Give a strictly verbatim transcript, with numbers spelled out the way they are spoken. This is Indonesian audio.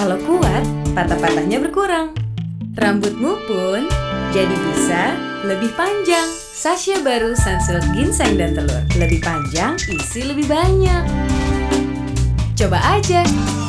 Kalau kuat, patah-patahnya berkurang. Rambutmu pun jadi bisa lebih panjang. Sachet baru Sunsilk Ginseng dan Telur. Lebih panjang, isi lebih banyak. Coba aja!